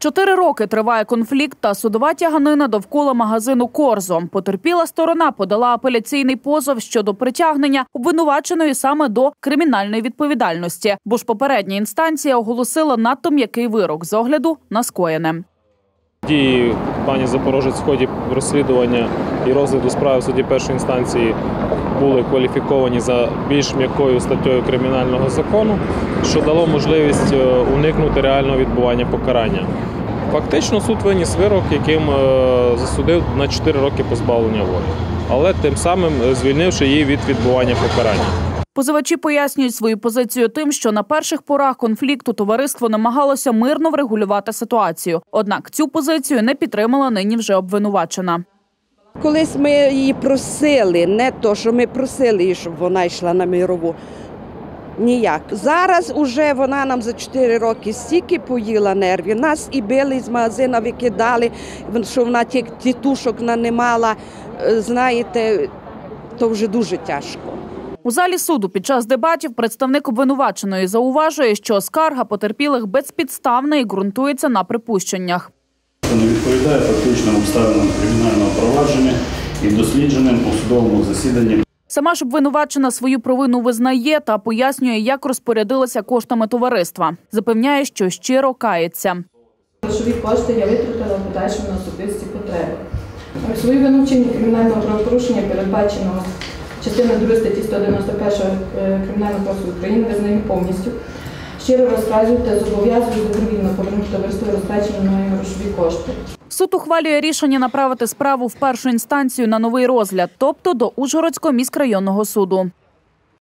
4 роки триває конфлікт та судова тяганина довкола магазину «Корзо». Потерпіла сторона подала апеляційний позов щодо притягнення обвинуваченої саме до кримінальної відповідальності, бо ж попередня інстанція оголосила надто м'який вирок з огляду на скоєне. Дії пані Запорожець в ході розслідування і розгляду справи в суді першої інстанції були кваліфіковані за більш м'якою статтею Кримінального закону, що дало можливість уникнути реального відбування покарання. Фактично суд виніс вирок, яким засудив на 4 роки позбавлення волі, але тим самим звільнивши її від відбування покарання. Позивачі пояснюють свою позицію тим, що на перших порах конфлікту товариство намагалося мирно врегулювати ситуацію. Однак цю позицію не підтримала нині вже обвинувачена. Колись ми її просили, не то, що ми просили її, щоб вона йшла на мирову. Ніяк. Зараз уже вона нам за 4 роки стільки поїла нервів. Нас і били з магазина, викидали, що вона тітушок нанимала. Знаєте, то вже дуже тяжко. У залі суду під час дебатів представник обвинуваченої зауважує, що скарга потерпілих безпідставна і ґрунтується на припущеннях. Це не відповідає фактичним обставинам кримінального провадження і дослідженим у судовому засіданні. Сама ж обвинувачена свою провину визнає та пояснює, як розпорядилася коштами товариства. Запевняє, що щиро кається. Грошові кошти я витратила в подальшому на особисті потреби. Свою вину вчинення кримінального правопорушення, передбаченого частиною 2 статті 191 Кримінального кодексу України, визнаю повністю. Щиро розказую та зобов'язую добровільно повернути товариству розтрачені мною грошові кошти. Суд ухвалює рішення направити справу в першу інстанцію на новий розгляд, тобто до Ужгородського міськрайонного суду.